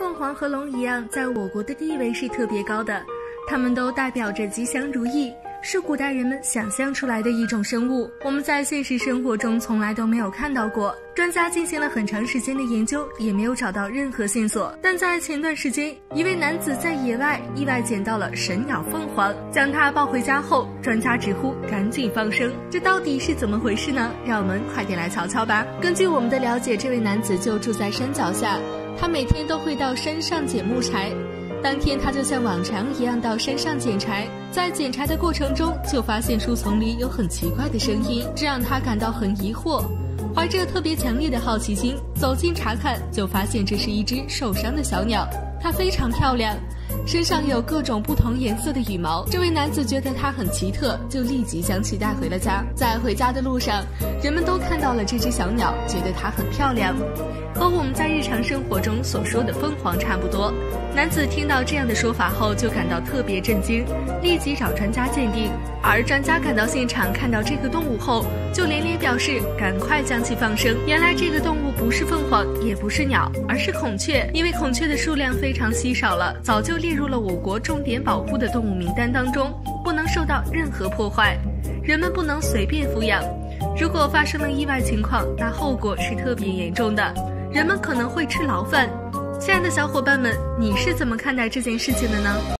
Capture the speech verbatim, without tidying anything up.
凤凰和龙一样，在我国的地位是特别高的，它们都代表着吉祥如意，是古代人们想象出来的一种生物，我们在现实生活中从来都没有看到过。专家进行了很长时间的研究，也没有找到任何线索。但在前段时间，一位男子在野外意外捡到了神鸟凤凰，将它抱回家后，专家直呼赶紧放生。这到底是怎么回事呢？让我们快点来瞧瞧吧。根据我们的了解，这位男子就住在山脚下，他每天都会到山上捡木柴。当天他就像往常一样到山上捡柴，在捡柴的过程中就发现树丛里有很奇怪的声音，这让他感到很疑惑。怀着特别强烈的好奇心走近查看，就发现这是一只受伤的小鸟，它非常漂亮，身上有各种不同颜色的羽毛。这位男子觉得它很奇特，就立即将其带回了家。在回家的路上，人们都看到了这只小鸟，觉得它很漂亮，和我们在日常生活中所说的凤凰差不多。男子听到这样的说法后就感到特别震惊，立即找专家鉴定。而专家赶到现场看到这个动物后，就连连表示赶快将其放生。原来这个动物不是凤凰，也不是鸟，而是孔雀。因为孔雀的数量非常稀少了，早就列入了我国重点保护的动物名单当中，不能受到任何破坏，人们不能随便抚养。如果发生了意外情况，那后果是特别严重的，人们可能会吃牢饭。亲爱的小伙伴们，你是怎么看待这件事情的呢？